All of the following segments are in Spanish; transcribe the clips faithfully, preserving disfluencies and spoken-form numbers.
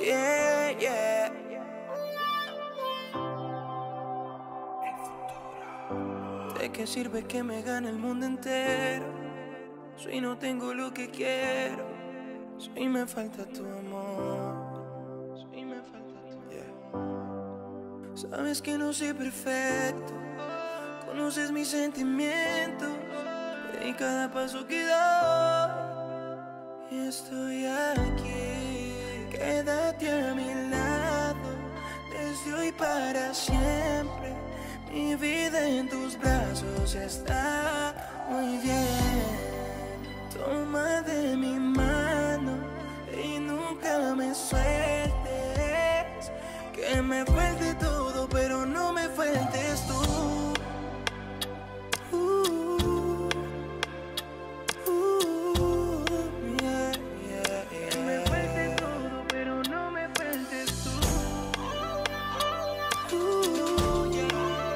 Yeah, yeah. ¿De qué sirve que me gane el mundo entero si no tengo lo que quiero? Si me falta tu amor, si me falta tu amor. Yeah. Sabes que no soy perfecto, conoces mis sentimientos y cada paso que doy. Y estoy aquí, quédate a mi lado, desde hoy para siempre. Mi vida en tus brazos está muy bien. Toma de mi mano y nunca me sueltes. Que me falte todo, pero no me faltes tú. Uh, uh, yeah, yeah, yeah. Que me falte todo, pero no me faltes tú. Uh, yeah.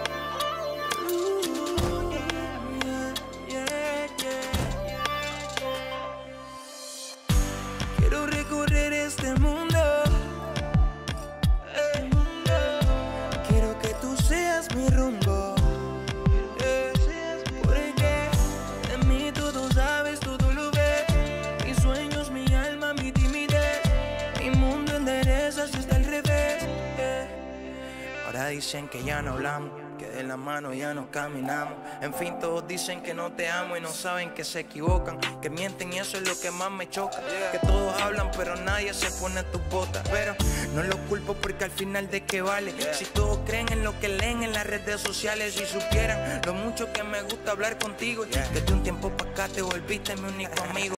Uh, yeah, yeah, yeah, yeah. Quiero recorrer este mundo, eh, quiero que tú seas mi rumbo, eh, porque de mí todo sabes, todo lo ves, mis sueños, mi alma, mi timidez, mi mundo endereza si está al revés, eh. Ahora dicen que ya no hablamos, que de la mano ya no caminamos. En fin, todos dicen que no te amo y no saben que se equivocan, que mienten y eso es lo que más me choca. Que todos hablan pero nadie se pone tus botas. Pero no los culpo porque al final de qué vale si todos creen en lo que leen en las redes sociales. Si supieran lo mucho que me gusta hablar contigo, que de un tiempo para acá te volviste mi único amigo.